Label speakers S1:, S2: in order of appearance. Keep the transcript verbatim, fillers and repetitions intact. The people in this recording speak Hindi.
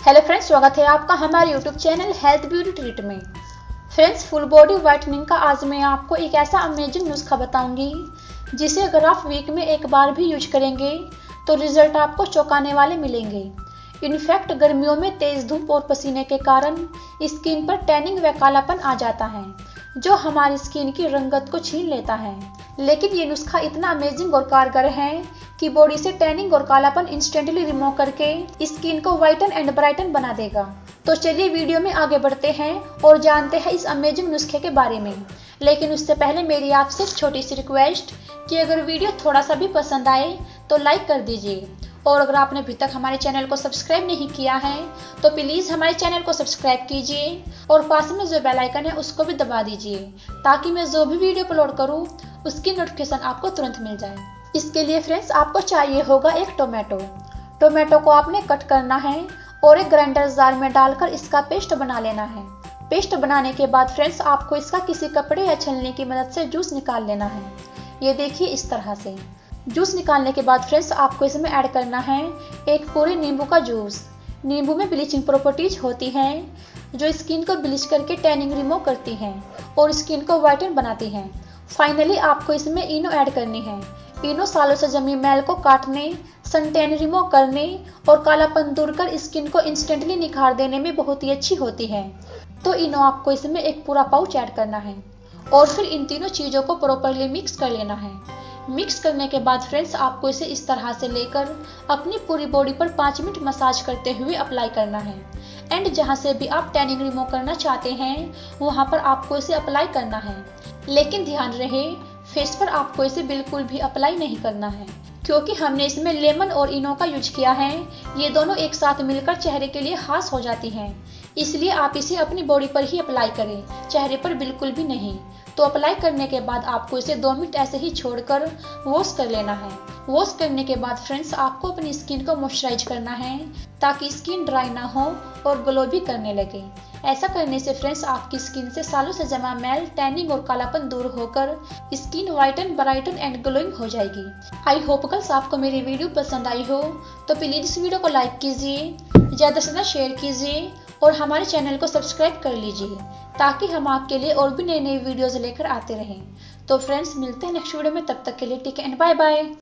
S1: हेलो फ्रेंड्स, स्वागत है आपका हमारे YouTube channel health beauty treat में। फ्रेंड्स, फुल बॉडी व्हाइटनिंग का आज मैं आपको एक ऐसा अमेजिंग नुस्खा बताऊंगी जिसे अगर आप वीक में एक बार भी यूज करेंगे तो रिजल्ट आपको चौंकाने वाले मिलेंगे। इनफैक्ट गर्मियों में तेज धूप और पसीने के कारण स्किन पर टैनिंग व कालापन आ जाता है जो हमारी स्किन की रंगत को छीन लेता है। लेकिन ये नुस्खा इतना अमेजिंग और कारगर है कि बॉडी से टैनिंग और कालापन इंस्टेंटली रिमूव करके स्किन को व्हाइटन एंड ब्राइटन बना देगा। तो चलिए वीडियो में आगे बढ़ते हैं और जानते हैं इस अमेजिंग नुस्खे के बारे में। लेकिन उससे पहले मेरी आपसे एक छोटी सी रिक्वेस्ट कि अगर वीडियो थोड़ा सा भी पसंद आए तो लाइक कर दीजिए, और अगर आपने अभी तक हमारे चैनल को सब्सक्राइब नहीं किया है तो प्लीज़ हमारे चैनल को सब्सक्राइब कीजिए और पास में जो बेल आइकन है उसको भी दबा दीजिए ताकि मैं जो भी वीडियो अपलोड करूं उसकी नोटिफिकेशन आपको तुरंत मिल जाए। इसके लिए फ्रेंड्स आपको चाहिए होगा एक टोमेटो। टोमेटो को आपने कट करना है और एक ग्राइंडर जार में डालकर इसका पेस्ट बना लेना है। पेस्ट बनाने के बाद फ्रेंड्स आपको इसका किसी कपड़े या छलनी की मदद से जूस निकाल लेना है। ये देखिए इस तरह से। जूस निकालने के बाद फ्रेंड्स आपको इसमें ऐड करना है एक पूरे नींबू का जूस। नींबू में ब्लीचिंग प्रॉपर्टीज होती हैं जो स्किन को ब्लीच करके टैनिंग रिमूव करती हैं और स्किन को व्हाइटन बनाती हैं। फाइनली आपको इसमें इनो ऐड करनी है। इनो सालों से जमी मैल को काटने, सन टैन रिमूव करने और कालापन दूर कर स्किन को इंस्टेंटली निखार देने में बहुत ही अच्छी होती है। तो इनो आपको इसमें एक पूरा पाउच ऐड करना है और फिर इन तीनों चीज़ों को प्रॉपरली मिक्स कर लेना है। मिक्स करने के बाद फ्रेंड्स आपको इसे इस तरह से लेकर अपनी पूरी बॉडी पर पाँच मिनट मसाज करते हुए अप्लाई करना है। एंड जहाँ से भी आप टैनिंग रिमूव करना चाहते हैं वहाँ पर आपको इसे अप्लाई करना है। लेकिन ध्यान रहे, फेस पर आपको इसे बिल्कुल भी अप्लाई नहीं करना है क्योंकि हमने इसमें लेमन और इनो का यूज किया है। ये दोनों एक साथ मिलकर चेहरे के लिए खास हो जाती हैं, इसलिए आप इसे अपनी बॉडी पर ही अप्लाई करें, चेहरे पर बिल्कुल भी नहीं। तो अप्लाई करने के बाद आपको इसे दो मिनट ऐसे ही छोड़कर वॉश कर लेना है। वॉश करने के बाद फ्रेंड्स आपको अपनी स्किन को मॉइस्चराइज करना है ताकि स्किन ड्राई ना हो और ग्लो भी करने लगे। ऐसा करने से फ्रेंड्स आपकी स्किन से सालों से जमा मैल, टैनिंग और कालापन दूर होकर skin whiten, brighten and glowing हो जाएगी। आई होप गर्ल्स आपको मेरी वीडियो पसंद आई हो तो प्लीज इस वीडियो को लाइक कीजिए, ज़्यादा से ज़्यादा शेयर कीजिए और हमारे चैनल को सब्सक्राइब कर लीजिए ताकि हम आपके लिए और भी नई नई वीडियोज़ लेकर आते रहें। तो फ्रेंड्स मिलते हैं नेक्स्ट वीडियो में, तब तक के लिए take care and bye bye.